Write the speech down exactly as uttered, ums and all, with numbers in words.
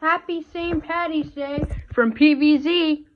Happy Saint Patty's Day from P V Z.